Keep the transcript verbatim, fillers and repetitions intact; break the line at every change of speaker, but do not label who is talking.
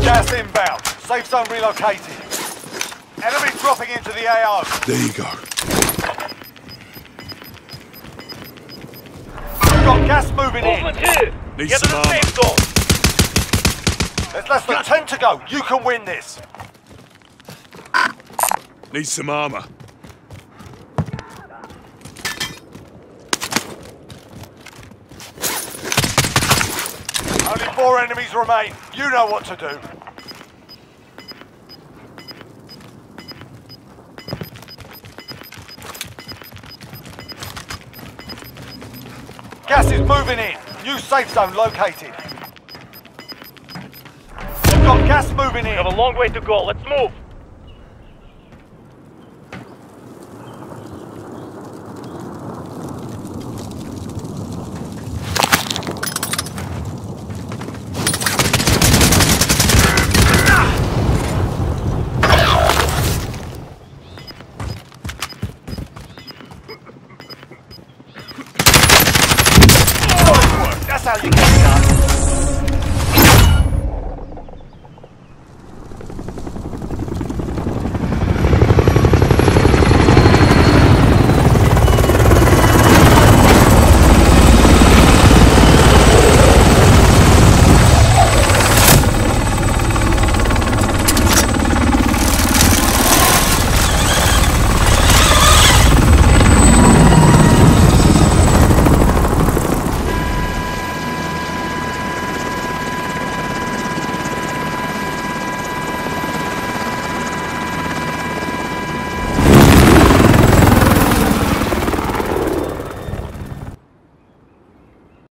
Gas inbound. Safe zone relocated. Enemy dropping into the A O.
There you go.
We've got gas moving in.
Movement here!
Need
Get to
some
the
armor.
safe zone!
There's less than ten to go. You can win this.
Need some armor.
Only four enemies remain. You know what to do. Gas is moving in. New safe zone located. We've got gas moving
We
in.
have a long way to go. Let's move!
That's how you get it done.